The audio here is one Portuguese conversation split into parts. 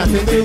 atender.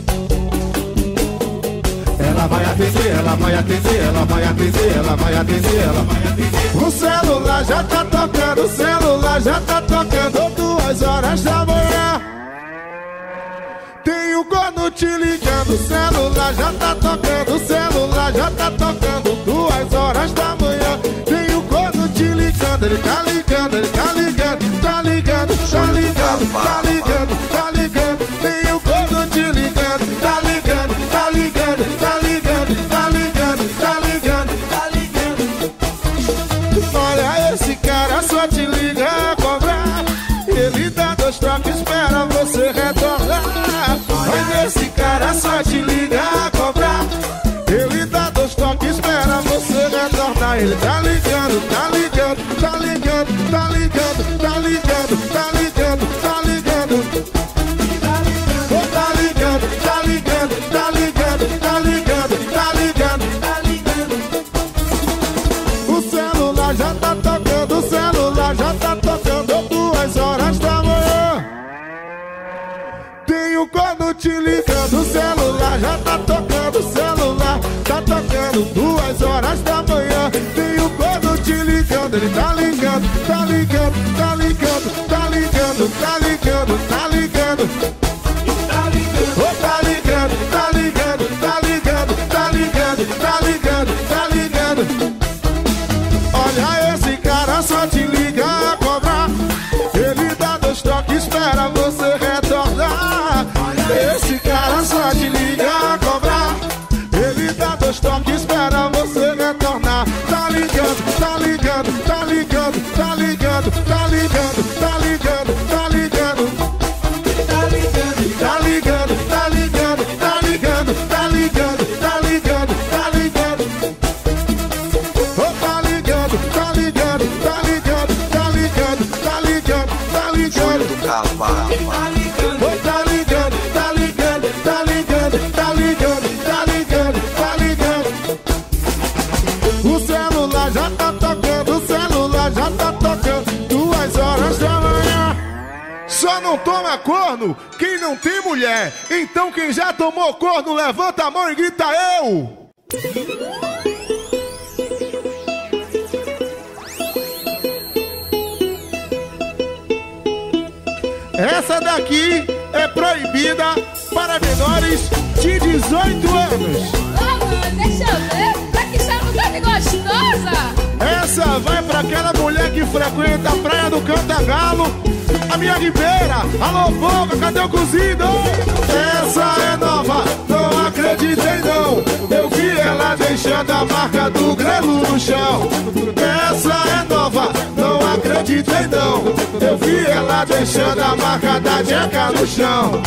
Ela vai atender, ela vai atender, ela vai atender, ela vai atender, ela vai atender. O celular já tá tocando, o celular já tá tocando 2 horas da manhã. Tem o corno te ligando, o celular já tá tocando, o celular já tá tocando 2 horas da manhã. Tem o corno te ligando, ele tá ligando, ele tá ligando, tá ligando, tá ligando, tá ligando, tá ligando. Tem o corno te ligando, tá ligando, tá ligando, tá ligando, tá ligando, tá ligando, tá ligando. Olha, esse cara só te liga a cobrar. Ele dá 2 toques, espera você retornar. Olha, esse cara só te liga a cobrar. Ele dá 2 toques, espera você retornar. Ele tá ligando, tá ligando, tá ligando, tá ligando, tá ligando, tá ligando, tá ligando. Tá ligando, tá ligando, tá ligando, tá ligando, tá ligando, tá ligando. O celular já tá tocando, o celular já tá tocando 2 horas da manhã. Tem o corno te ligando, o celular já tá tocando, o celular tá tocando 2 horas da manhã. Tem o corno te ligando, ele tá ligando, tá ligando, tá ligando, tá ligando, tá ligando, tá ligando. Tá ligando, tá ligando, tá ligando, tá ligando, tá ligando, tá ligando. Olha, esse cara só te liga a cobrar. Ele dá 2 toques, espera você retornar. Esse cara só te liga a cobrar. Ele dá 2 toques, espera você retornar. Tá ligando, tá ligando, tá ligando, tá ligando, tá ligando, tá ligando, tá ligando. Tá ligando, tá ligando, tá ligando, tá ligando, tá ligando, tá ligando, tá ligando. Oh, tá ligando, tá ligando, tá ligando, tá ligando, tá ligando, tá ligando. Oh, tá ligando, tá ligando, tá ligando, tá ligando, tá ligando, tá ligando. O celular já tá tocando, o celular já tá tocando 2 horas da manhã. Só não toma corno quem não tem mulher. Então quem já tomou corno, levanta a mão e grita eu. Essa daqui é proibida para menores de 18 anos. Deixa eu ver, pra que chama tão gostosa? Essa vai pra aquela mulher que frequenta a praia do Cantagalo, a minha ribeira. Alô, boca, cadê o cozido? Essa é nova, não acreditei não. Eu vi ela deixando a marca do grelo no chão. Essa é nova, não acreditei não. Eu vi ela deixando a marca da jeca no chão.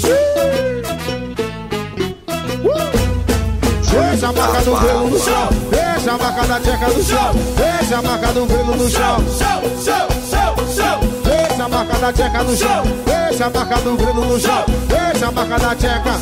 Deixa a marca do grelo no chão. Deixa a marca da jeca no chão. Deixa a marca do grelo no chão. Deixa a marca da jeca no chão. Deixa a marca do grelo no chão. Deixa a marca da jeca.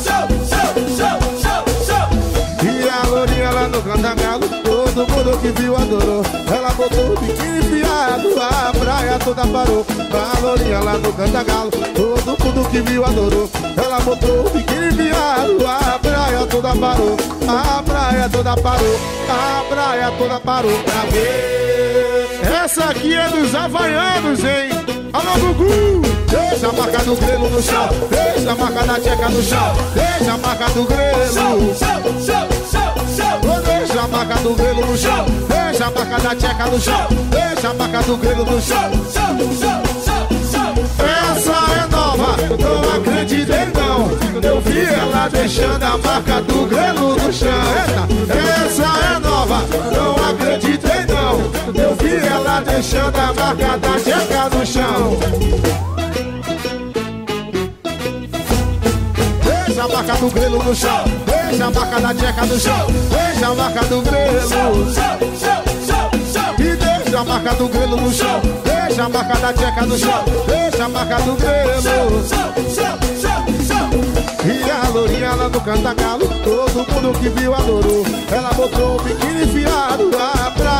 E a lourinha lá no Cantagalo, todo mundo que viu adorou. Ela botou o biquíni enfiado, a praia toda parou. A lourinha lá no Cantagalo, todo mundo que viu adorou. Ela botou o biquíni enfiado, a praia toda parou. A praia toda parou, a praia toda parou pra ver. Essa aqui é dos havaianos, hein? Alô, Gugu! Deixa a marca do grelo no chão. Deixa a marca da jeca no chão. Deixa a marca do grelo. Deixa a marca do grelo no chão. Deixa a marca da jeca no chão. Deixa a marca do grelo no chão. Essa é nova, não acreditei não. Eu vi ela deixando a marca do grelo no chão. Essa é nova, não acreditei não. Eu vi ela deixando a marca da jeca no chão. Deixa a marca do grelo no chão. Deixa a marca da jeca no chão. Deixa a marca do grelo. E deixa a marca do grelo no chão. Deixa a marca da jeca no chão. Deixa a marca do grelo. E a lourinha lá no Cantagalo, todo mundo que viu adorou. Ela botou o biquíni enfiado, a praia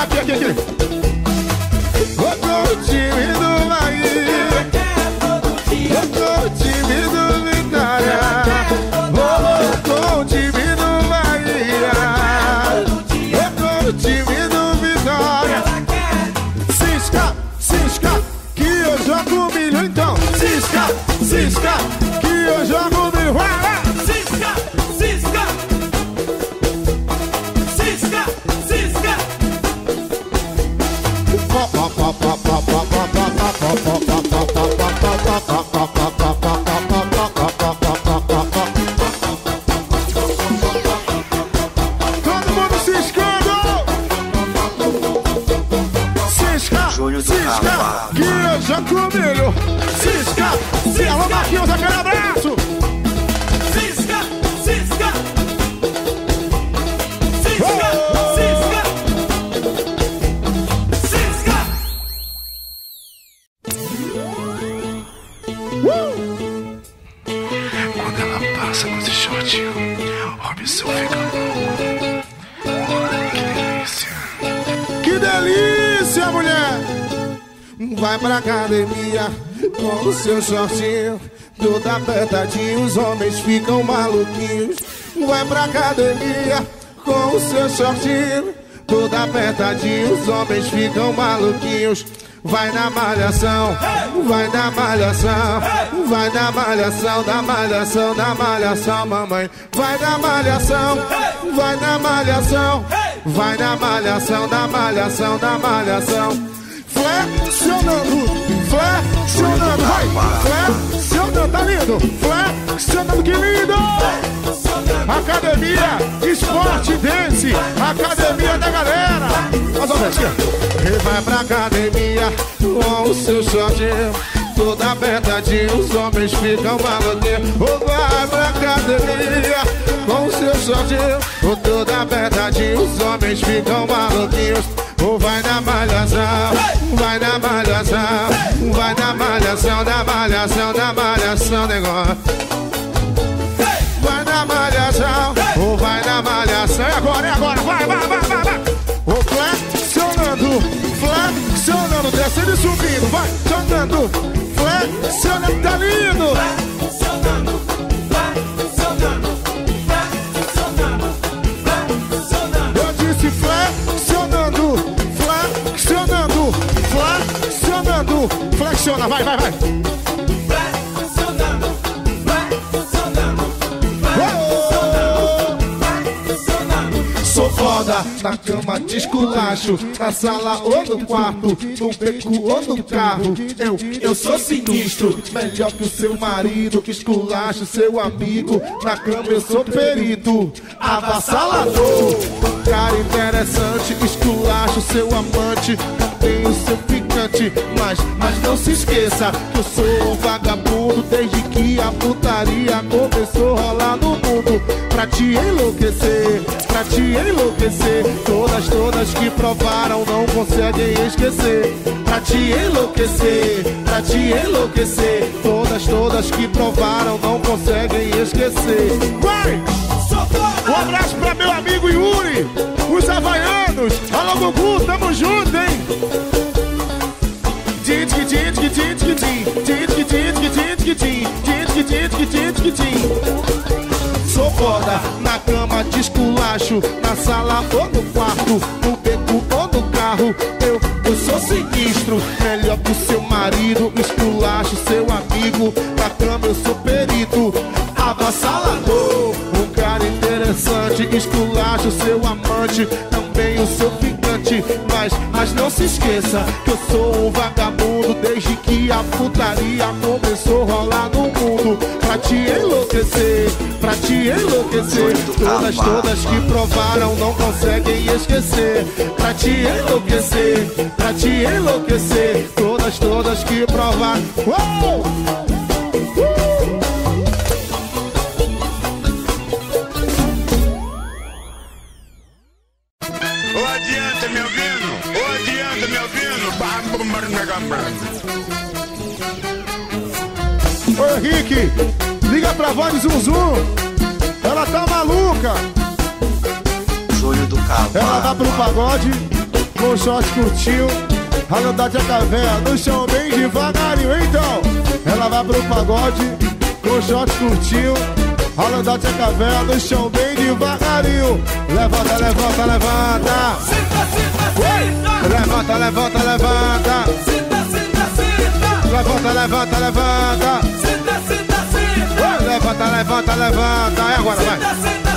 Aqui. Eu tô o time do Bahia. Eu tô o time do Vitória. Eu tô o time do Bahia. Eu tô o time do Vitória. Cisca, que eu jogo milho então. Cisca, que eu jogo milho. Vai! Cisca. Todo mundo ciscando. Cisca, que eu jogo milho. Cisca, alô Marquinhos, aquele abraço. Cisca. Quando ela passa com esse shortinho, Robson fica louco. Que delícia, mulher! Vai pra academia com o seu shortinho todo apertadinho, os homens ficam maluquinhos. Vai pra academia com o seu shortinho todo apertadinho, os homens ficam maluquinhos. Vai na malhação, vai na malhação, vai na malhação, da malhação, mamãe. Vai na malhação, vai na malhação, vai na malhação, da malhação. Flexionando, vai, flexionando, tá lindo, flexionando, que lindo! Academia, esporte, dance, academia da galera. Mas olha aqui, ele vai pra academia com o seu shortinho todo apertadinho, os homens ficam maluquinhos. Vai pra academia com o seu shortinho todo apertadinho, os homens ficam maluquinhos. Vai na malhação, vai na malhação, vai na malhação, da malhação, negócio. Vai na malhação, vai na malhação. É agora, vai. Flexionando, descendo e subindo, vai, sonando, flexionando, tá lindo. Eu disse flexionando, flexiona, vai. Sou foda, na cama de esculacho, na sala ou no quarto, no beco ou no carro. Eu sou sinistro, melhor que o seu marido, que esculacho seu amigo. Na cama eu sou perito, avassalador. Cara interessante, esculacho seu amante, também o seu ficante. Mas não se esqueça que eu sou um vagabundo desde que a putaria começou a rolar no mundo. Pra te enlouquecer, todas que provaram não conseguem esquecer. Pra te enlouquecer, todas que provaram não conseguem esquecer. Vai! Um abraço pra meu amigo Yuri, os havaianos. Alô Gugu, tamo junto, hein? Sou foda, na cama de esculacho, na sala ou no quarto, no beco ou no carro. Eu sou sinistro, melhor que o seu marido, esculacho seu amigo. Na cama eu sou perito, avassalador. Um cara interessante, esculacho seu amante, também o seu ficante. Mas não se esqueça que eu sou um vagabundo desde que a putaria começou a rolar no mundo. Pra te enlouquecer, todas que provaram não conseguem esquecer. Pra te enlouquecer, todas que provaram. Uou! Ô, adianta me ouvindo? Ô Henrique, liga pra voz de Zum. Ela tá maluca. Júlio do Cavalo. Ela vai pro pagode com short curtinho, ralando a caveira no chão bem devagarinho. Então, ela vai pro pagode com short curtinho, ralando a caveira no chão bem devagarinho. Levanta, levanta, levanta. Senta, senta, senta. Levanta, levanta, levanta. Senta, senta, senta. Levanta, levanta, levanta. Senta, senta, senta. Levanta, levanta, levanta. E agora vai. Senta, senta,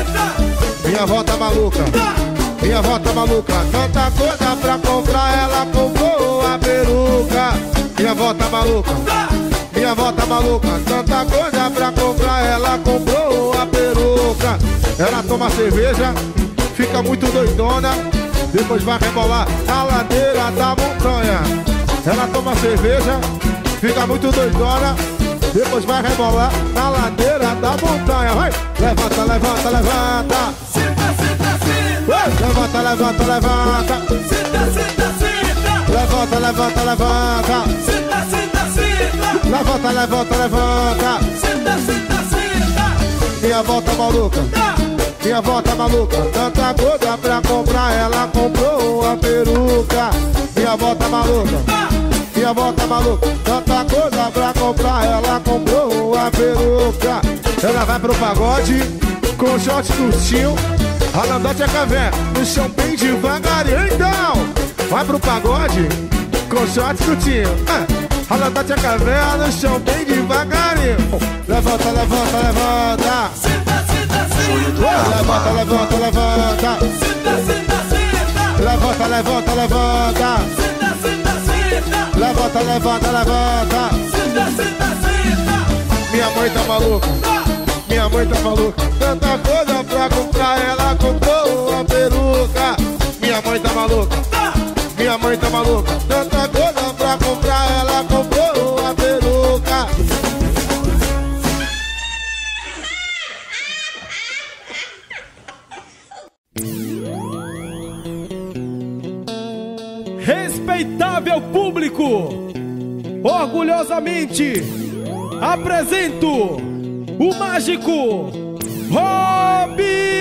senta. Minha avó tá maluca, minha avó tá maluca. Tanta coisa pra comprar, ela comprou a peruca. Minha avó tá maluca, minha avó tá maluca. Tanta coisa pra comprar, ela comprou a peruca. Ela toma cerveja, fica muito doidona, depois vai rebolar na ladeira da montanha. Ela toma cerveja, fica muito doidona, depois vai rebolar na ladeira da montanha. Vai! Levanta, levanta, levanta. Senta, senta, senta. Levanta, levanta, levanta. Senta, senta, senta. Levanta, levanta, levanta. Senta, senta, senta. Levanta, levanta, levanta. Senta, senta, senta. Minha avó tá maluca, minha avó tá maluca. Tanta coisa pra comprar, ela comprou a peruca. Minha avó tá maluca, minha avó tá maluca. Tanta coisa pra comprar, ela comprou a peruca. Ela vai pro pagode com short curtinho, ralando a caveira no chão bem devagarinho. Então, vai pro pagode com short curtinho, ralando a caveira no chão bem devagarinho. Levanta, levanta, levanta. Senta, senta, senta. Levanta, levanta, levanta. Senta, senta, senta. Levanta, levanta, levanta. Senta, senta, senta. Levanta, levanta, levanta. Senta, senta, senta. Minha mãe tá maluca, minha mãe tá maluca. Tanta coisa pra comprar, ela comprou a peruca. Minha mãe tá maluca, minha mãe tá maluca. Tanta coisa pra comprar, ela comprou a peruca. Respeitável público, orgulhosamente apresento o mágico Robson.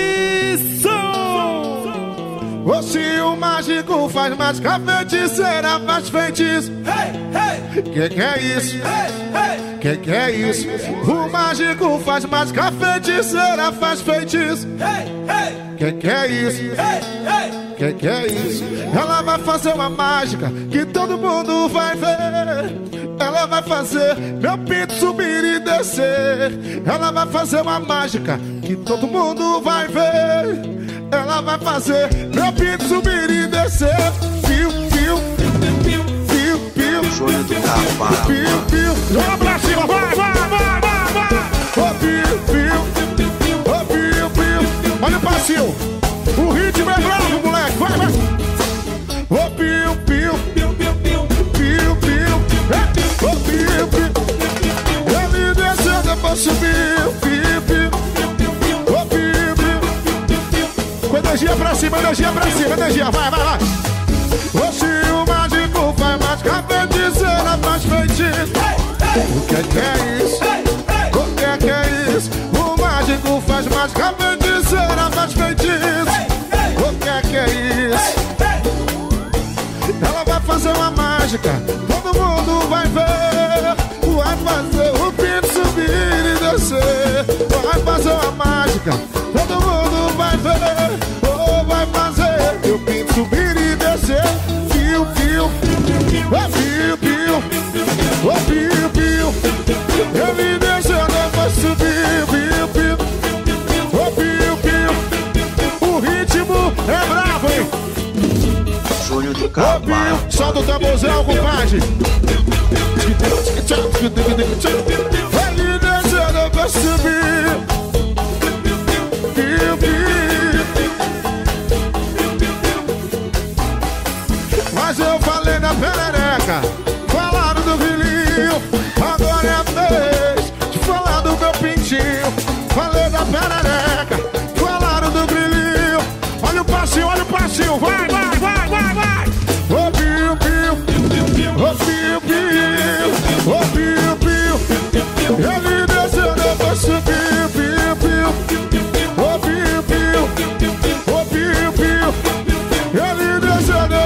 Se o mágico faz mágica, feiticeira faz feitiço. Que é isso? Que é isso? O mágico faz mágica, feiticeira faz feitiço. Que é isso? Que é isso? Ela vai fazer uma mágica que todo mundo vai ver. Ela vai fazer meu pinto subir e descer. Ela vai fazer uma mágica que todo mundo vai ver. Ela vai fazer meu pinto subir e descer. Piu, piu, piu, piu, piu. Sonho do carro, Piu, piu. Joga pra cima, vai, vai, vai, vai, vai. Ô, piu, piu. Ô, piu, piu. Olha o passinho. O ritmo é bravo, moleque. Vai, vai. Ô, piu, piu. Piu, piu. Ô, piu, piu. Ele desceu, depois subiu. Piu, piu. Ô, piu, piu. Com energia pra cima, energia pra cima, energia. Vai, vai, vai. Ô, se o mágico faz mágica, feiticeira faz feitiço. O que é isso? O que é isso? O mágico faz mágica, feiticeira faz feitiço. O que é isso? Ela vai fazer uma mágica, todo mundo vai ver. Vai fazer o pinto subir e descer. Vai fazer uma mágica, todo mundo vai ver. Oh, vai fazer o pinto subir e descer. Piu, piu, oh, piu, piu, oh, piu, piu. Ele desceu, depois subiu. Piu, piu, oh, piu, piu. O ritmo é bravo, hein? sonho do Ô, carro. piu, solta o tamborzão, compadre. Ele desceu, depois subiu. Piu, piu. Mas eu falei da perereca, falaram do vilinho. Agora é a vez de falar do meu pintinho. Falei da perereca, falaram do brilhinho. Olha o passinho, vai, vai, vai, vai, vai. Ô, piu, piu, ô, piu, piu, ô, piu, piu. Ele desceu, depois subiu. Piu, piu, ô, piu, piu, ô, piu, piu. Ele desceu,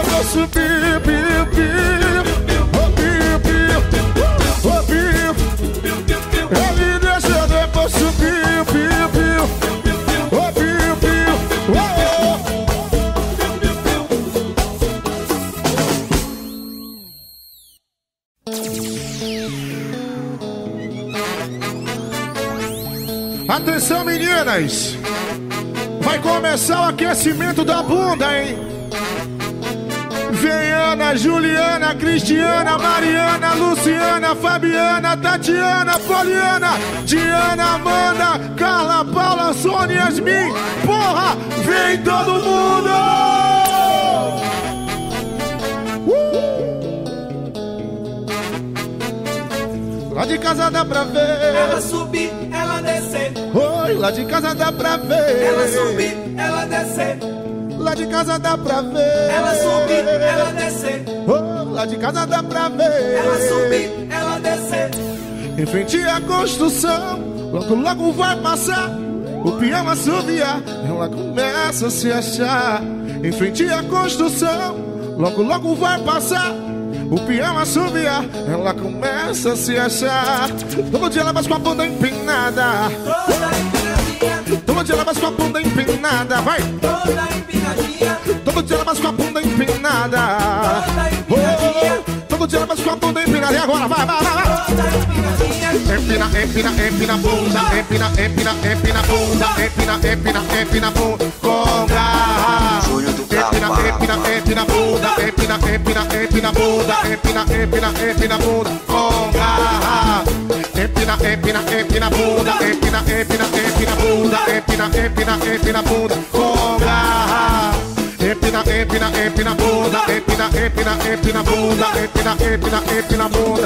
Atenção, meninas. Vai começar o aquecimento da bunda, hein? Vem Ana, Juliana, Cristiana, Mariana, Luciana, Fabiana, Tatiana, Poliana, Diana, Amanda, Carla, Paula, Sônia, Yasmin. Porra, vem todo mundo! Lá de casa dá pra ver. Ela subir, ela descer. Oi, lá de casa dá pra ver. Ela subir, ela descer. Lá de casa dá pra ver. Ela subir, ela descer. Oh, lá de casa dá pra ver. Ela subir, ela descer. Em frente à construção, logo logo vai passar. O peão assobiar, ela começa a se achar. Em frente à construção, logo logo vai passar. O peão assobiar, ela começa a se achar. Todo dia ela vai com a bunda empinada. Toda empinadinha, Todo dia ela vai com a bunda empinada. Vai! toda empinadinha, Todo dia ela vai com a bunda empinada. toda empinadinha, Todo dia ela vai com a bunda empinada. E agora? Vai, vai, vai, vai! toda empinadinha. Empina, empina, empina bunda. Empina, empina, empina bunda. Empina, empina, empina bunda. Com garra. Empina, empina, empina bunda. Empina, empina, empina bunda. Empina, empina, empina bunda. Com garra. Empina, empina, empina bunda. Empina, empina, empina bunda. Empina, empina, empina bunda. Com garra. Empina, empina, empina bunda. Empina, empina, empina bunda. Empina, empina, empina bunda.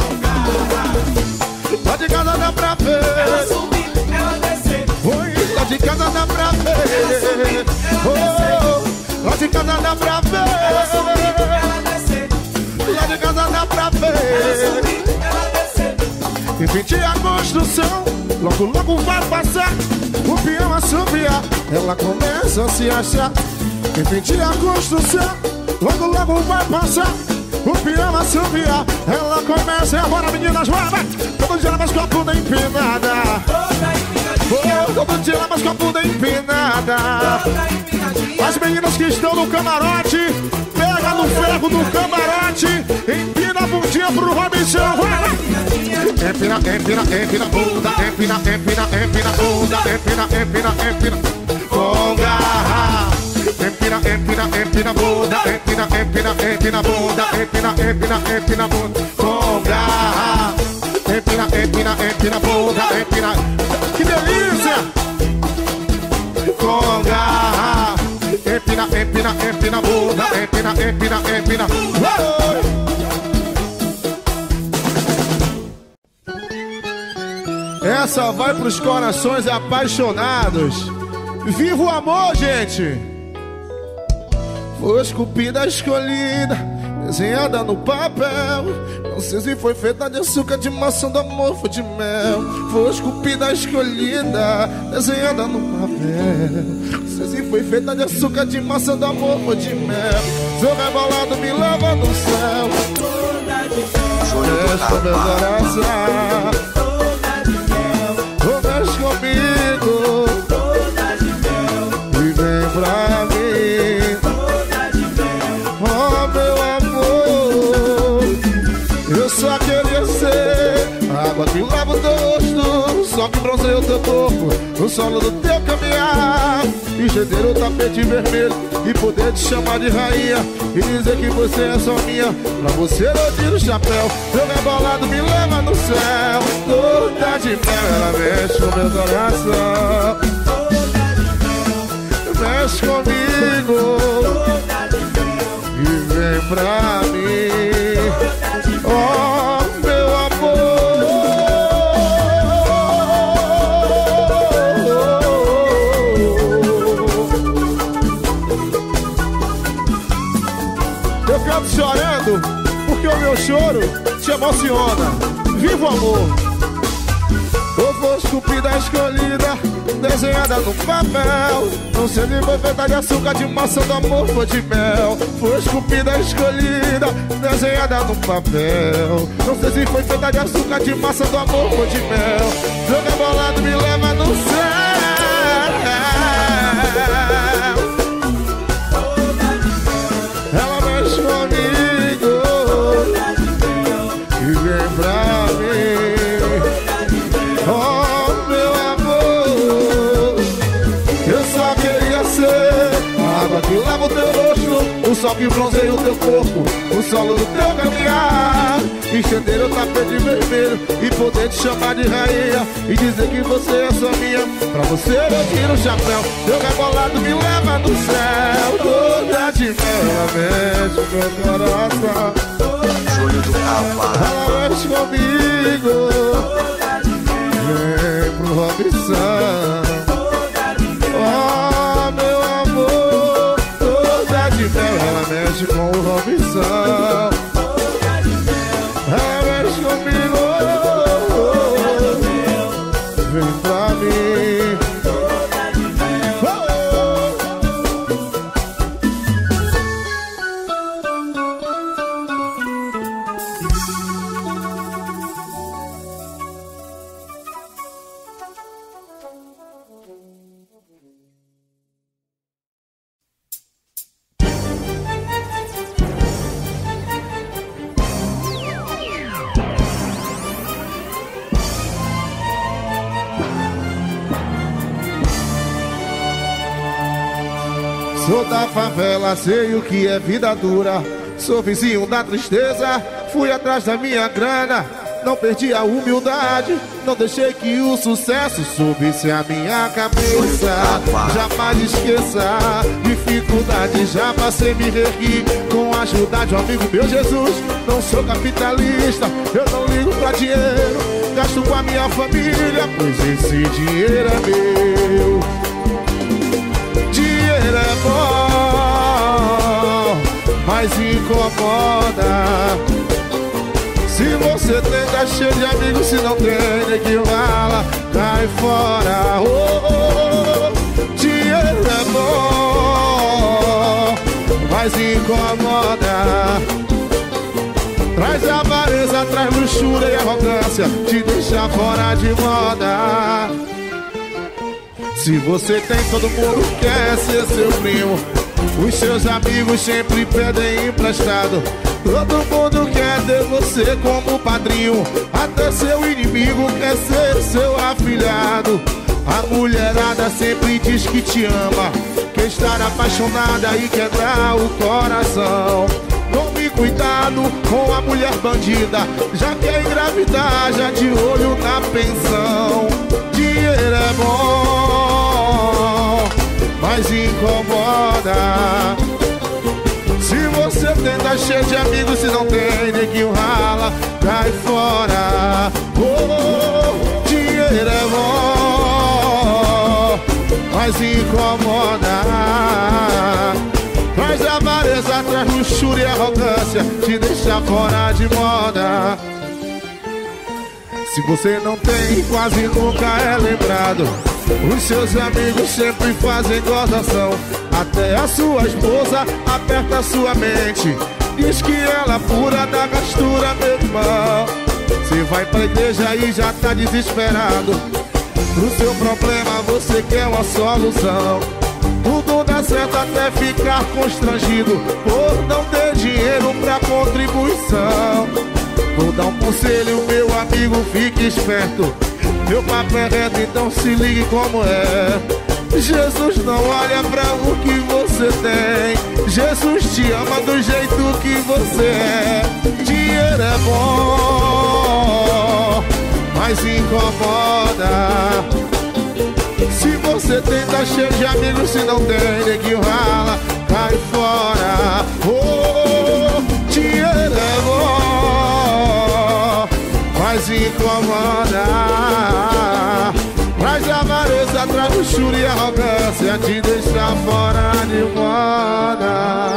Lá de casa dá pra ver. Ela subir, ela descer. Oi, lá de casa dá pra ver. Oh, lá de casa dá pra Ela subir, ver. ela descer. Lá de casa dá pra Ela ver. subir, ela descer. Em frente à construção, logo logo vai passar. O peão assobiar, ela começa a se achar. Em frente à construção, logo logo vai passar. O peão assobiar, ela começa. E agora, meninas, vai, vai! Todo dia ela vai com a bunda empinada. Toda empinadinha, Oh, todo dia ela vai com a bunda empinada. toda empinadinha. As meninas que estão no camarote, pega no ferro do camarote, empina a bundinha pro Robinson, vai! Empina, empina, empina bunda, empina, empina, empina bunda, empina, empina, empina, com garra. Empina, empina, empina bunda, empina, empina, empina bunda, empina, empina, empina bunda, com garra. Empina, empina, empina bunda, empina, que delícia! Com garra. Empina, empina, empina bunda, empina, empina, empina. Oi! Essa vai pros corações apaixonados. Viva o amor, gente! Foi esculpida, escolhida, desenhada no papel. Não sei se foi feita de açúcar, de maçã, do amor, foi de mel. Foi esculpida, escolhida, desenhada no papel. Não sei se foi feita de açúcar, de maçã, do amor, foi de mel. Seu rebolado me leva no céu. Mexe com meu coração, mexe comigo e vem pra mim. Oh, meu amor, eu só queria ser água que lava o rosto, sol que bronzeia o teu corpo, o solo do teu caminhar, e estender o tapete vermelho e poder te chamar de rainha e dizer que você é só minha. Pra você eu tiro o chapéu, meu rebolado me leva no céu. Toda de mel, ela mexe com meu coração, mexe comigo e vem pra mim. Oh, meu amor, eu canto chorando porque o meu choro te emociona. Viva o amor. Eu vou esculpida, escolhida, desenhada no papel. Não sei se foi feita de açúcar, de maçã, do amor, foi de mel. Foi esculpida, escolhida, desenhada no papel. Não sei se foi feita de açúcar, de maçã, do amor, foi de mel. Seu rebolado me leva no céu. Ela mexe comigo e vem pra mim. Oh, meu amor, o teu rosto, o sol que bronzeia o teu corpo, o solo do teu caminhar. Estender o tapete vermelho e poder te chamar de rainha e dizer que você é só minha. Pra você eu tiro o chapéu, teu rebolado me leva no céu. Toda de mel, mexe meu coração. Júlio do Cavalo. Ela mexe comigo. Vem pro Robson. Oh, meu amor, toda de mel. Ela mexe com o Robson. Ela mexe comigo. Vem pra mim. Sou da favela, sei o que é vida dura. Sou vizinho da tristeza, fui atrás da minha grana. Não perdi a humildade, não deixei que o sucesso subisse a minha cabeça. Jamais esqueça, dificuldade já passei, me reergui com a ajuda de um amigo meu, Jesus. Não sou capitalista, eu não ligo pra dinheiro. Gasto com a minha família, pois esse dinheiro é meu. Dinheiro é bom, mas incomoda. Se você tem, tá cheio de amigos. Se não tem, nem que rala, cai fora. Oh, oh, oh. Dinheiro é bom, mas incomoda. Traz avareza, traz luxúria e arrogância, te deixa fora de moda. Se você tem, todo mundo quer ser seu primo. Os seus amigos sempre pedem emprestado. Todo mundo quer ter você como padrinho. Até seu inimigo quer ser seu afilhado. A mulherada sempre diz que te ama, quer estar apaixonada e quer dar o coração. Tome cuidado com a mulher bandida, já quer engravidar, já de olho na pensão. Dinheiro é bom, mas incomoda. Se você tem, tá cheio de amigos. Se não tem, neguinho rala, cai fora. Oh, dinheiro é bom, mas incomoda. Traz avareza, traz luxúria e arrogância, te deixa fora de moda. Se você não tem, quase nunca é lembrado. Os seus amigos sempre fazem gozação. Até a sua esposa aperta sua mente, diz que ela pura da gastura, meu irmão. Você vai pra igreja e já tá desesperado. Pro seu problema você quer uma solução. Tudo dá certo até ficar constrangido por não ter dinheiro pra contribuição. Vou dar um conselho, meu amigo, fique esperto. Meu papo é reto, então se ligue como é. Jesus não olha pra o que você tem. Jesus te ama do jeito que você é. Dinheiro é bom, mas incomoda. Se você tem, tá cheio de amigos. Se não tem, neguinho rala, cai fora. Oh, dinheiro é bom, mas incomoda. Traz avareza, traz luxúria e arrogância, te deixa fora de moda.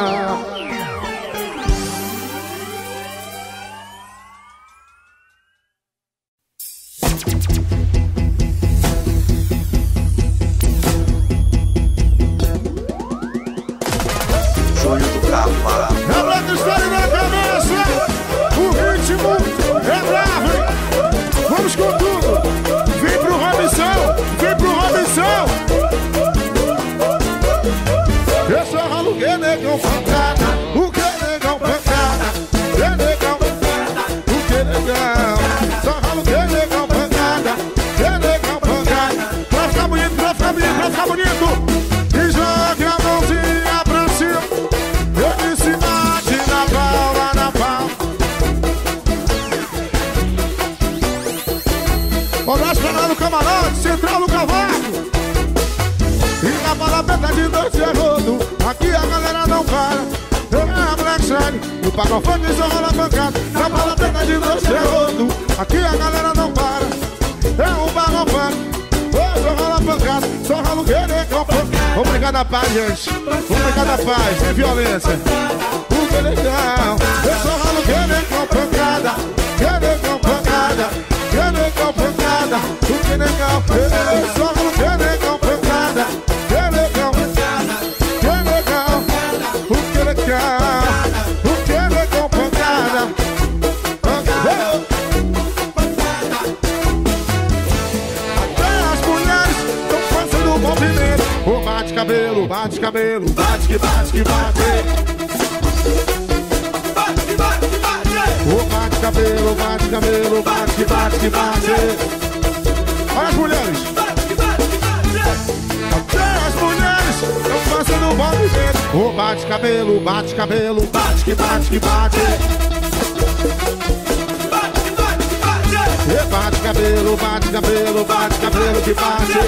Júlio do Cavalo. Ela que está na cabeça, o ritmo é bravo, hein? Vamos com tudo. Vem pro Robson, vem pro Robson. Eu só ralo que negão pancada, o que negão pancada, que negão pancada, o que negão. Só ralo que negão pancada, que negão pancada. Pra ficar bonito, pra ficar bonito, pra ficar bonito. E joga a mãozinha pra cima. não para. É a Black Shine, o pagão funk só rola pancada. Na baladeta de você rodo, aqui a galera não para. É o pagão funk, só rola pancada. Só rola o querer com pancada. Vamos brincar da paz, gente. Vamos brincar da paz, sem violência. O que legal, eu só rolo querer com pancada. Querer com pancada, querer com pancada. O que legal, eu só rolo querer com pancada. Querer com pancada, que legal. O que legal, o que legal com pancada. Até as mulheres estão fazendo o movimento. O bate cabelo, bate cabelo, bate que bate que bate. O bate cabelo, bate cabelo, bate, bate, bate. Olha as mulheres. Até as mulheres estão fazendo o movimento. O bate cabelo, bate cabelo, bate que bate que bate. E bate cabelo, bate cabelo, bate cabelo que bate.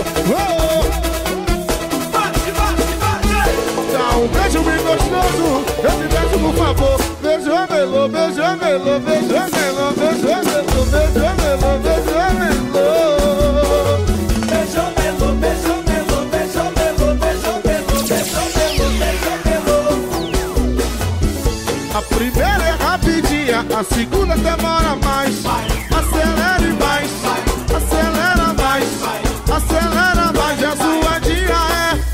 Dá um beijo bem gostoso, eu te peço por favor. Beijo melô, beijo melô, beijo melô, beijo melô, beijo melô, beijo melô. Beijo melô, beijo melô, beijo melô, beijo melô, beijo melô, beijo melô. A primeira é rapidinha, a segunda demora mais. Acelere mais, acelera mais, acelera mais. E a suadinha é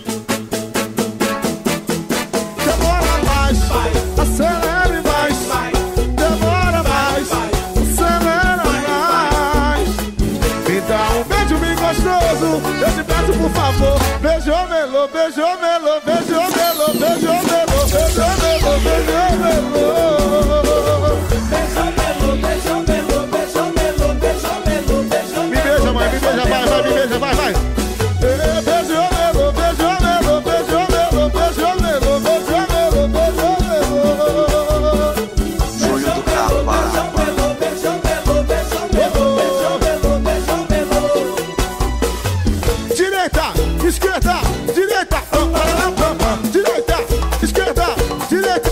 acelere mais, demora mais, acelera mais. Me dá um beijo bem gostoso, eu te peço por favor. Beijo melô, beijo melô, beijo melô, beijo melô, beijo melô, beijo melô. Beijo melô, beijo melô, beijo melô, beijo melô, beijo melô. Me beija, mãe, me beija, vai, vai, me beija, vai, vai. Beijo melô, beijo melô, beijo melô, beijo melô, beijo melô, beijo melô. Sonho do cavalo. Direita, esquerda, direita, direita, esquerda, direita.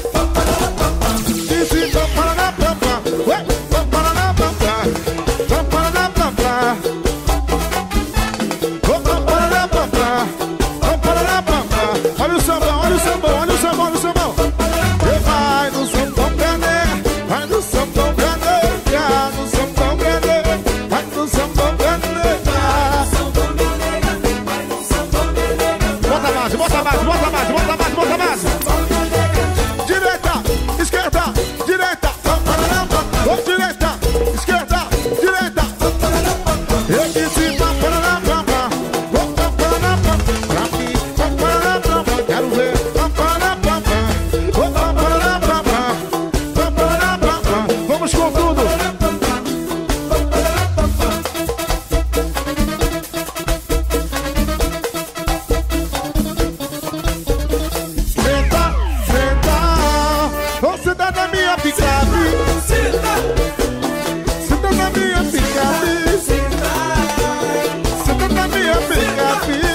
Olha o sambão, olha o sambão, olha o sambão, olha o sambão. Vai no sambão caneca, vai no sambão caneca, no sambão caneca, vai no sambão caneca. Bota mais, bota mais, bota mais, bota mais, bota mais. Direita, esquerda, direita, direita, esquerda, direita. Eu disse quero ver. Vamos com tudo. Senta, senta. Você tá na minha picape. Senta na minha picape. Senta na minha picape.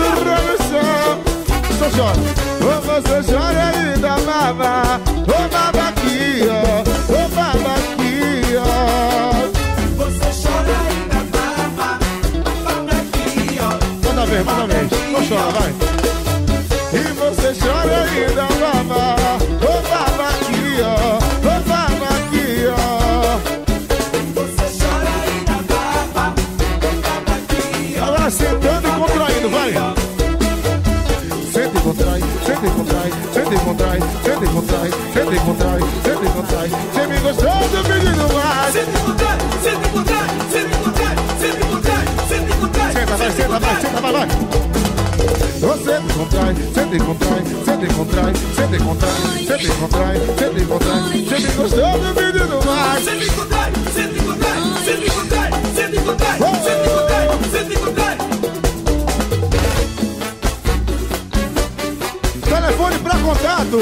Só chora. Ô, você chora e dá baba. Ô, baba aqui, ó. Ô, baba aqui, ó. Você chora e dá baba. Baba aqui, ó. Manda vez. Não chora, vai. E você chora e dá baba. Ô, baba aqui, ó. Ô, baba aqui, ó. Você chora e dá baba. Baba aqui, ó. Agora sentando e contraindo, vai. Senta e contrai, senta e contrai, senta e contrai, senta e contrai, senta e contrai, senta e contrai. Você me gostou do pedido mais. Senta e contrai, senta e contrai, senta e contrai, senta e contrai, senta e contrai. Senta, vai, senta, vai, senta, vai, vai. Você me contrai, senta e contrai, senta e contrai, senta e contrai, senta e contrai, senta e contrai. Você me gostou do pedido mais. Senta e contrai, senta e contrai, senta e contrai, senta e contrai, senta e contrai, senta e contrai. Telefone para contato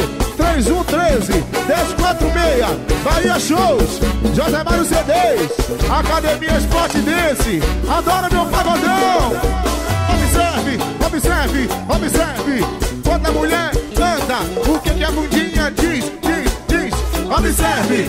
3113-1046. Bahia Shows, José Mário CDs, Academia Esporte Dance. Adora meu pagodão. Observe, observe, observe. Quando a mulher canta, o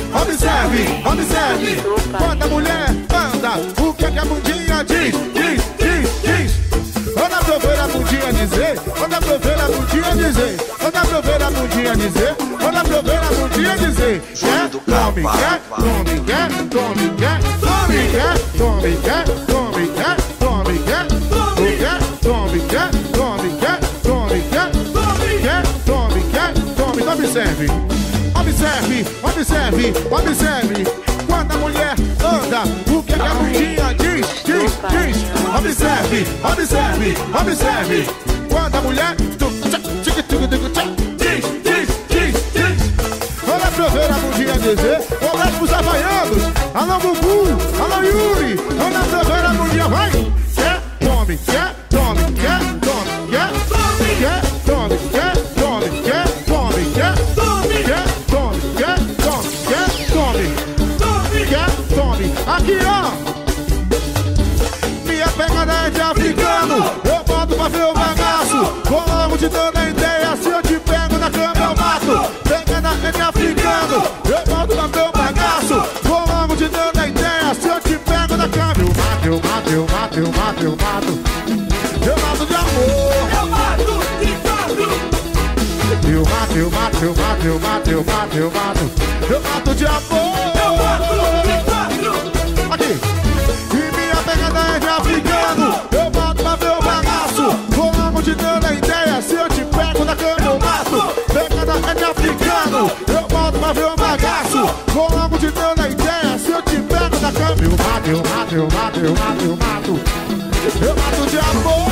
observe, observe. Quando a mulher anda, o que é que a bundinha diz? Diz, diz, diz. Anda pra ver a bundinha dizer, anda pra ver a bundinha dizer, anda pra ver a bundinha dizer, anda pra ver a bundinha dizer. Quer, tome, quer, tome, quer, tome, quer, tome, quer, tome, quer, tome, quer, tome, quer, tome, quer, tome, quer, tome, quer, quer, tome, quer, tome. Observe, observe, observe, observe. Quando a mulher anda, o que é que a bundinha diz? Diz, diz. Observe, observe, observe. Quando a mulher diz, diz, diz, diz. Olha pra ver a bundinha dizer. Um abraço pros havaianos. Alô, Bubu, alô, Yuri. Olha pra ver a bundinha, vai. Quer, tome, quer, tome, quer, tome, quer, quer, tome, quer, tome, quer, tome, quer, quer, tome, quer, tome, quer, tome, quer, tome. Aqui, ó. Minha pegada é de africano. Eu boto pra ver o bagaço. Vou logo te dando a ideia. Se eu te pego na cama eu mato. Pegada é de africano. Eu boto pra ver o bagaço. Vou logo te dando a ideia. Se eu te pego na cama eu mato, eu mato, eu mato, eu mato, eu mato. Eu mato de amor. Eu mato de quatro. Eu mato, eu mato, eu mato, eu mato, eu mato, eu mato. Eu mato de amor. Eu mato de quatro. Aqui. Pegada é de africano. Eu boto pra ver o bagaço. Vou logo te dando a ideia. Se eu te pego na cama eu mato. Pegada é de africano. Eu boto pra ver o bagaço. Vou logo te dando a ideia. Se eu te pego na cama eu mato, eu mato, eu mato, eu mato, eu mato. Eu mato de amor.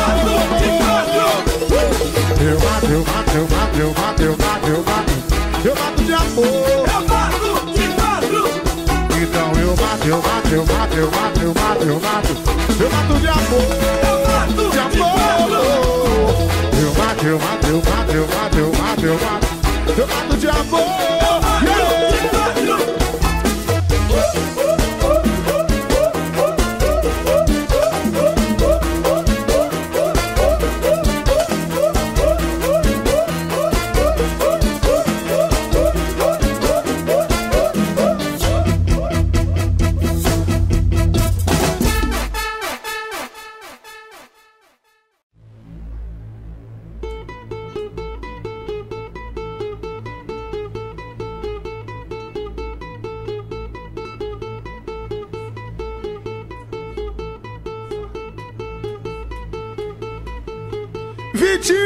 Eu mato, eu mato, eu mato, eu mato, eu mato, eu mato. Eu mato de amor. Eu mato de quatro. Então eu mato, eu mato, eu mato, eu mato, eu mato, eu mato. Eu mato de amor, de amor. Eu mato, eu mato, eu mato, eu mato, eu mato, eu mato. Eu mato de amor. Vitinho!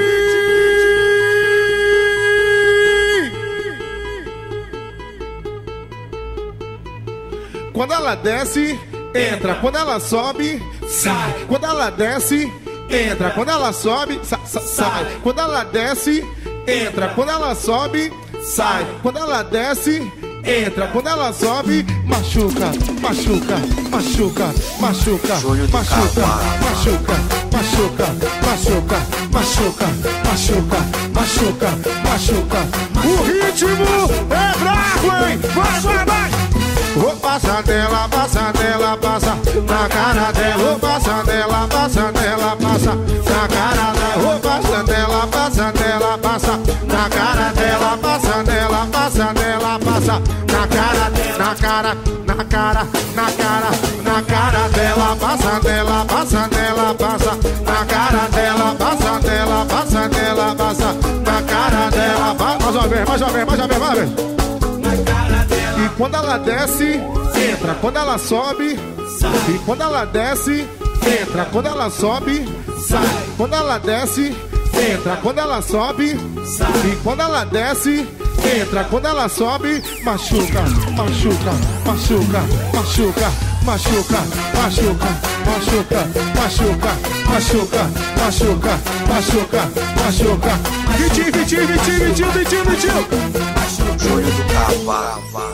Quando ela desce, entra. Quando ela sobe, sai. Quando ela desce, entra. Quando ela sobe, sai. Quando ela desce, entra. Quando ela sobe, sai. Quando ela desce, entra. Quando ela sobe, machuca, machuca, machuca, machuca, machuca, machuca, machuca, machuca, machuca, machuca, machuca, machuca. O ritmo é bravo, hein? Vai, vai, vai! Vou passar dela, passa dela, passa na cara dela. Vou passar dela, passa dela, passa na cara dela. Vou passar dela, passa dela, passa na cara dela. Passa dela, passa dela, passa na cara dela. Na cara, na cara, na cara, na cara dela. Passa dela, passa dela, passa na cara dela. Passa dela, passa dela, passa na cara dela. Mais uma vez, mais uma vez, mais uma vez, mais uma vez. E quando ela desce, entra. Quando ela sobe, sai. E quando ela desce, entra. Quando ela sobe, sai. Quando ela desce, entra. Quando ela sobe, sai. E quando ela desce, entra. Quando ela sobe, machuca, machuca, machuca, machuca, machuca, machuca, machuca, machuca, machuca, machuca, machuca, machuca. Vitinho, Vitinho, Vitinho, Vitinho, Vitinho, Vitinho. Júnior do Cavalo.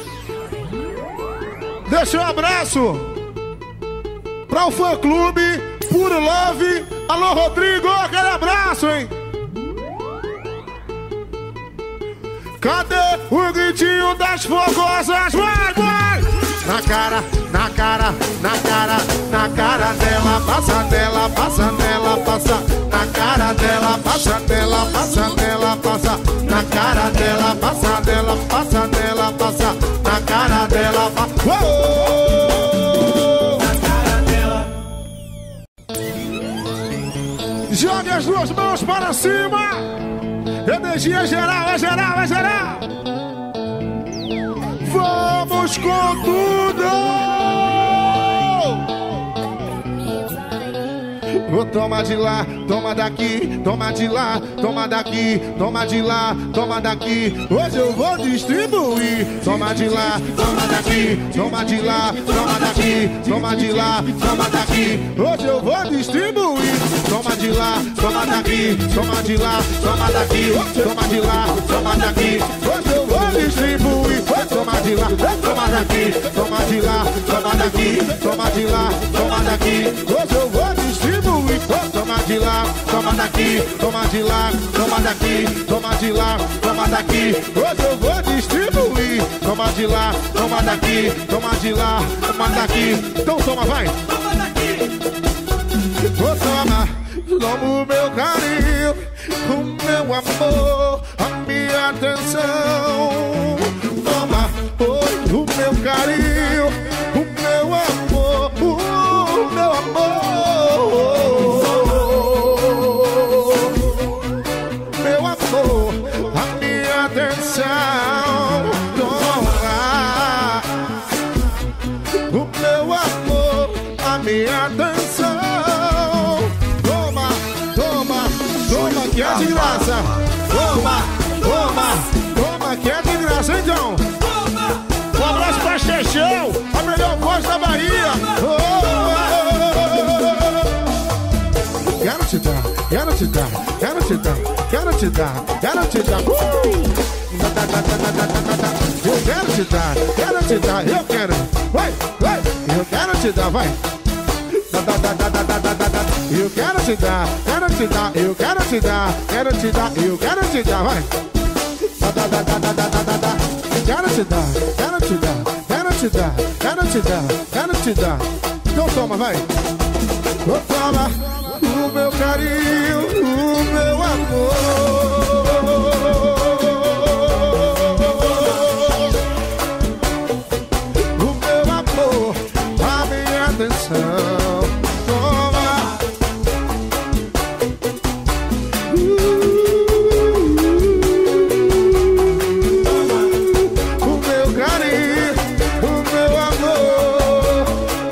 Deixa um abraço para o fã clube Puro Love. Alô, Rodrigo, aquele abraço, hein? Cadê o gritinho das fogosas? Vai, vai! Na cara, na cara, na cara, na cara dela. Passa dela, passa dela, passa na cara dela. Passa dela, passa dela, passa na cara dela. Passa dela, passa dela, passa para cima. Energia geral, é geral, é geral. Vamos com tudo. Toma de lá, toma daqui, toma de lá, toma daqui, toma de lá, toma daqui. Hoje eu vou distribuir. Toma de lá, toma daqui, toma de lá, toma daqui, toma de lá, toma daqui. Hoje eu vou distribuir. Toma de lá, toma daqui, toma de lá, toma daqui, toma de lá, toma daqui. Hoje eu vou distribuir. Toma de lá, toma daqui, toma de lá, toma daqui, toma de lá, toma daqui. Hoje eu vou distribuir. Toma de lá, toma daqui, toma de lá, toma daqui, toma de lá, toma daqui. Hoje eu vou distribuir. Toma de lá, toma daqui, toma de lá, toma daqui. Então toma, vai. Toma daqui. Toma, toma o meu carinho, o meu amor, a minha atenção. Toma, oi, o meu carinho, o meu amor, o meu amor. A minha atenção, toma. O meu amor, a minha atenção. Toma, toma, toma que é de graça. Toma, toma, toma que é de graça, então. Um abraço pra Chechão, a melhor voz da Bahia. Quero te dar, quero te dar, quero te dar, quero te dar, quero te dar. Eu quero te dar, eu quero. Vai, vai, eu quero te dar, vai. Eu quero te dar, quero te dar, eu quero te dar, quero te dar, eu quero te dar, vai. Quero te dar, quero te dar, quero te dar, quero te dar, quero te dar. Então toma, vai. Toma. O meu carinho, o meu amor. O meu amor, a minha atenção. Toma. O meu carinho, o meu amor.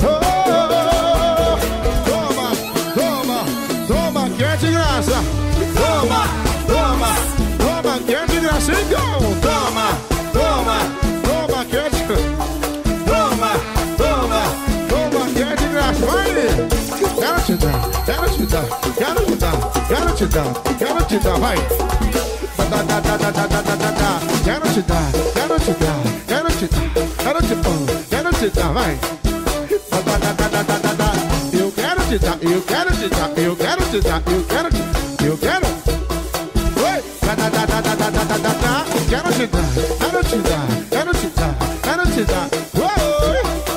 Toma, que é de graça. Toma, toma, toma, que é de graça. Então, toma, toma, toma, que é de graça. Toma, toma, toma, que é de graça. Vai! Quero te dar, quero te dar, quero te dar, quero te dar, quero te dar, vai! Quero te dar, quero te dar, quero te dar, quero te dar, quero te dar, vai! Eu quero te dar, eu quero te dar, eu quero te dar, eu quero te dar, eu quero. Oi! Quero te dar, quero te dar, quero te dar, quero te dar. Oi!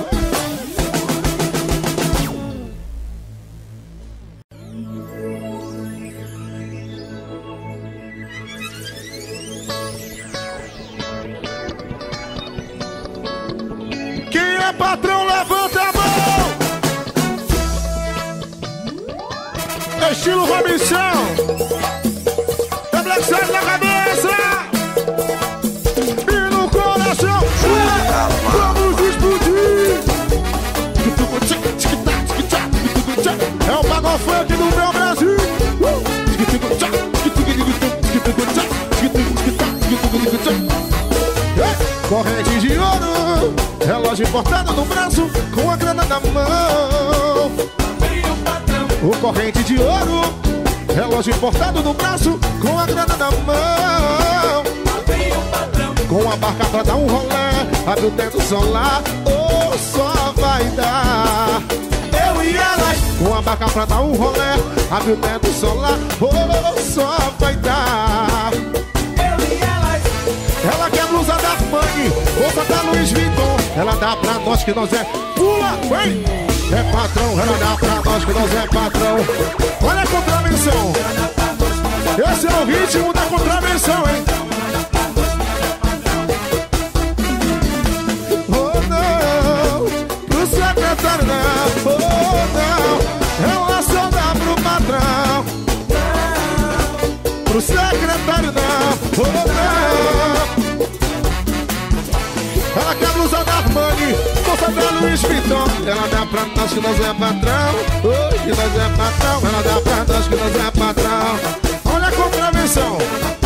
Quem é patrão, levanta a mão! Estilo Robinson, da Black Side na cabeça e no coração. Vamos explodir. É o pagode funk do meu Brasil. Corrente de ouro, relógio importado no braço, com a grana na mão. O corrente de ouro, relógio importado no braço, com a grana na mão. Com a barca pra dar um rolé, abre o teto solar, ou só vai dar. Eu e elas, com a barca pra dar um rolé, abre o teto solar, ou só vai dar. Eu e elas, ela quer blusa da Armani, roupa da Louis Vuitton, ela dá pra nós que nós é pula, vem! É patrão, ela dá pra nós que nós é patrão. Olha a contravenção. Esse é o ritmo da contravenção, hein? Oh não, pro secretário não. Oh não, ela só dá pro patrão. não, oh não. Ela quer blusa da Armani, bolsa da Louis Vuitton. Ela dá pra nós que nós é patrão, oh, que nós é patrão. Ela dá pra nós que nós é patrão. Olha a contravenção.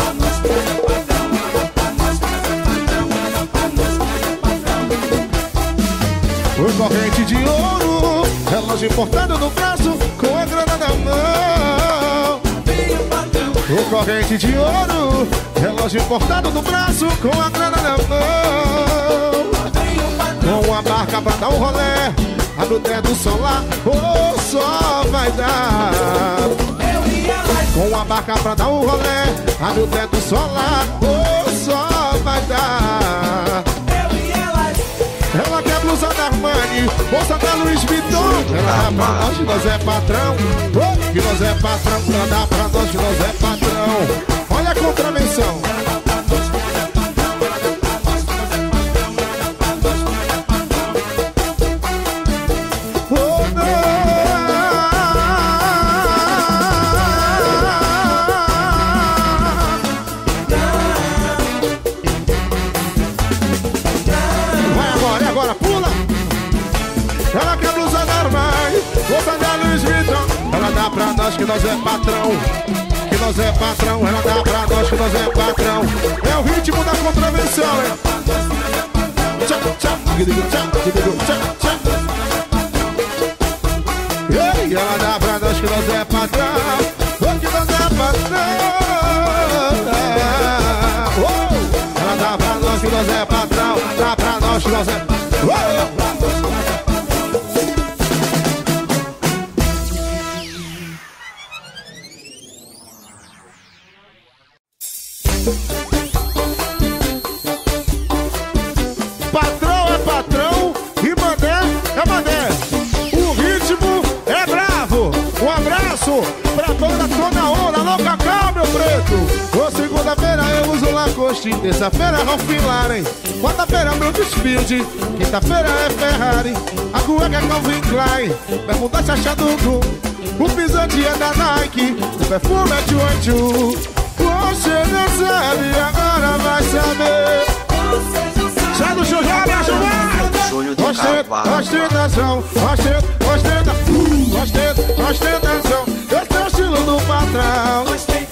O corrente de ouro, relógio importado no braço, com a grana na mão. O corrente de ouro, relógio importado no braço, com a grana na mão. Com a barca pra dar um rolé, abre o teto solar, o sol vai dar. Com a barca pra dar um rolé, abre o teto solar, o sol vai dar. Ela quer blusa da Armani, bolsa da Louis Vuitton. Ela dá pra nós que nós é patrão, oh, que nós é patrão. Ela dá pra nós que nós é patrão. Olha a contravenção. Oh, agora pula. Ela quer blusa da Armani, bolsa da Louis Vuitton. Ela dá pra nós que nós é patrão, que nós é patrão. Ela dá pra nós que nós é patrão. É o ritmo da contravenção, hein? E ela dá pra nós que nós é patrão, que nós é patrão. Ela dá pra nós que nós é patrão, dá pra nós que nós é patrão. Patrão é patrão e mané é mané. O ritmo é bravo. Um abraço pra toda a onda, louca calma, meu preto. Ô, segunda-feira eu uso Lacoste, terça-feira Ralph Lauren, quarta-feira Brooksfield, quinta-feira é Ferrari, a cueca é Calvin Klein, bermuda Chacha do Gum, o pisante é da Nike, o perfume é Chuanchu. Você não sabe, agora vai saber. Sai do seu jogo, ostentação, ostentação. Esse é o estilo do patrão.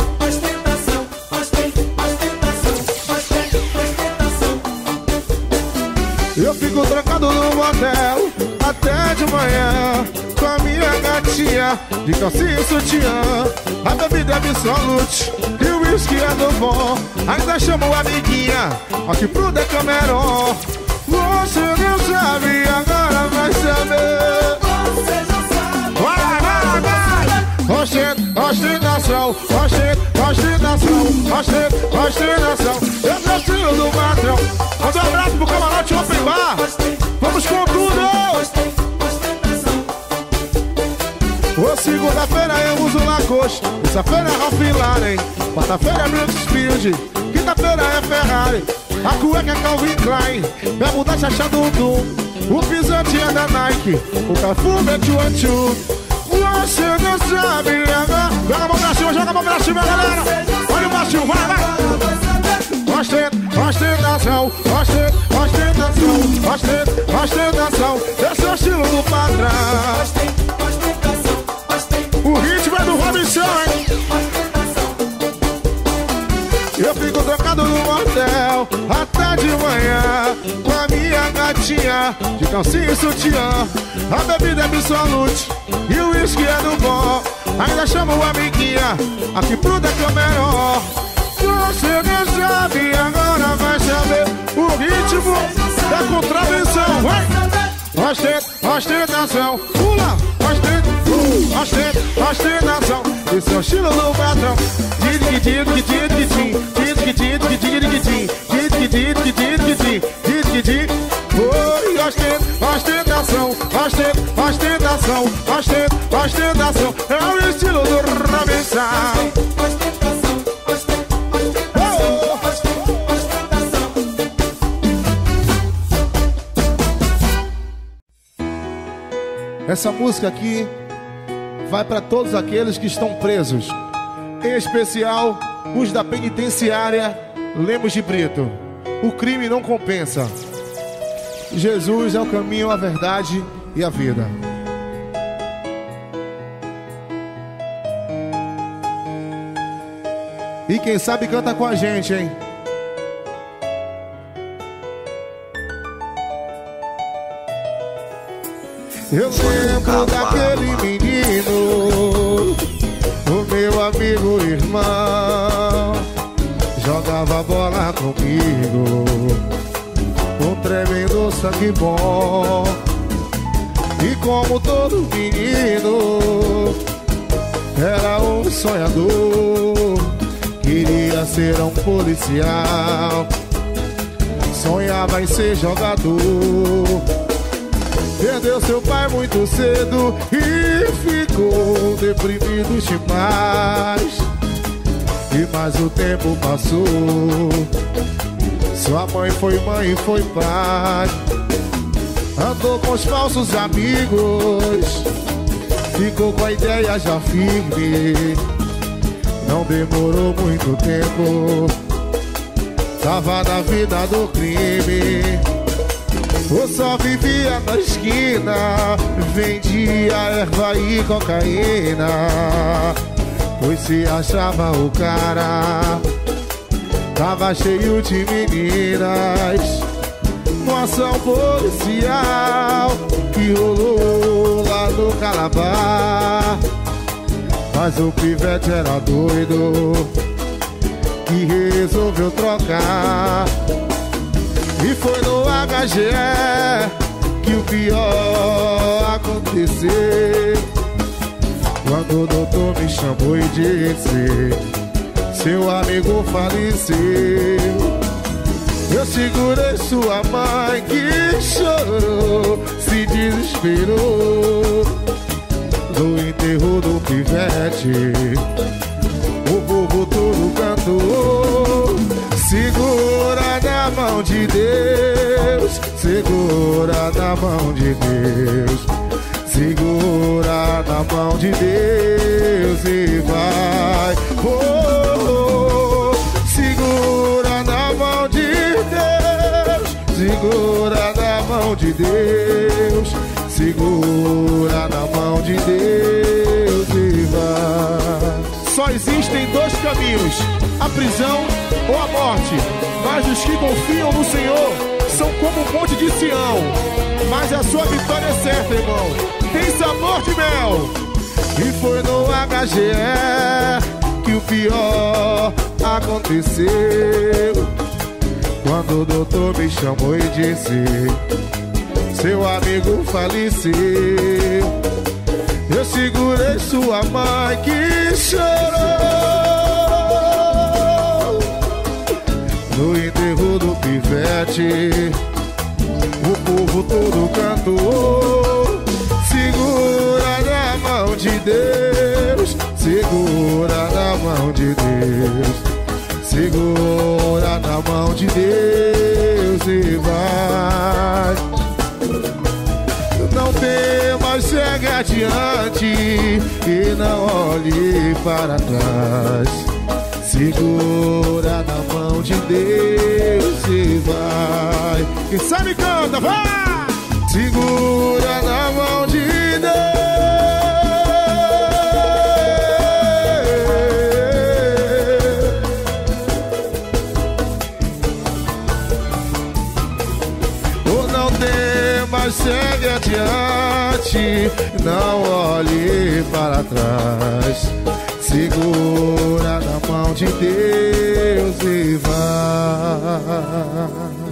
Eu fico trancado no motel até de manhã, com a minha gatinha de calcinha e sutiã. A bebida é absolute e o whisky é do bom. Ainda chamo a amiguinha aqui pro Decameron. Você não sabe, agora vai saber. Você já sabe. Vai. Ostentação, ostentação. Esse é o estilo do patrão. Manda um abraço pro camarote Open Bar. Vamos com tudo. Ô, segunda-feira eu uso Lacoste, terça-feira é Ralph Lauren, quarta-feira é Brooksfield, quinta-feira é Ferrari, a cueca é Calvin Klein, bermuda Chacha do Gum, o pisante é da Nike, o perfume é Chuanchu. Você não sabe agora. Joga a mão pra cima, joga a mão pra cima, galera. Olha o baixinho, vai. Ostentação, ostentação. Esse é o estilo do patrão. O ritmo é do Robinson, hein? Eu fico trocado no motel até de manhã, com a minha gatinha de calcinha e sutiã. A bebida é absolute e o whisky é do bom. Ainda chamo a amiguinha aqui pro Decameron. Você não sabe, agora vai saber. O ritmo da contravenção, vai. Ostentação, pula. Ostentação. Esse é o estilo do patrão. Oi, ostentação. Ostentação. É o estilo do Robinson. Essa música aqui vai para todos aqueles que estão presos, em especial Os da penitenciária Lemos de Brito. O crime não compensa. Jesus é o caminho, a verdade e a vida. E quem sabe canta com a gente, hein? Eu lembro daquele menino, o meu amigo irmão, jogava bola comigo, um tremendo sangue bom. E como todo menino, era um sonhador, queria ser um policial, sonhava em ser jogador. Perdeu seu pai muito cedo e ficou deprimido demais. E mais o tempo passou, sua mãe foi pai. Andou com os falsos amigos, ficou com a ideia já firme. Não demorou muito tempo, tava na vida do crime. Ou só vivia na esquina, vendia erva e cocaína, pois se achava o cara, tava cheio de meninas. Uma ação policial que rolou lá no Calabar, mas o pivete era doido, que resolveu trocar. E foi no HGE que o pior aconteceu, quando o doutor me chamou e disse: seu amigo faleceu. Eu segurei sua mãe que chorou, se desesperou. No enterro do pivete, o povo todo cantou: segura na mão de Deus, segura na mão de Deus, segura na mão de Deus e vai. Oh, segura na mão de Deus, segura na mão de Deus, segura na mão de Deus e vai. Só existem dois caminhos: a prisão ou a morte, mas os que confiam no Senhor são como o monte de Sião. Mas a sua vitória é certa, irmão, tem sabor de mel. E foi no HGE que o pior aconteceu, quando o doutor me chamou e disse: seu amigo faleceu. Eu segurei sua mãe que chorou. No enterro do pivete, o povo todo cantou: segura na mão de Deus, segura na mão de Deus, segura na mão de Deus e vai. Não temas, segue adiante e não olhe para trás. Segura na mão de Deus e vai. Quem sabe canta, vai! Segura na mão de Deus. Oh, não temas, segue adiante, não olhe para trás. Segura na mão de Deus e vai.